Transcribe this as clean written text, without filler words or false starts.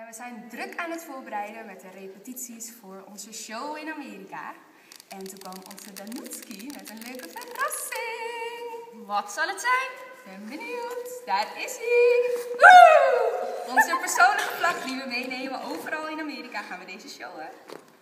We zijn druk aan het voorbereiden met de repetities voor onze show in Amerika. En toen kwam onze Danutski met een leuke verrassing. Wat zal het zijn? Ben benieuwd. Daar is hij. Woe! Onze persoonlijke vlag die we meenemen overal in Amerika gaan we deze showen.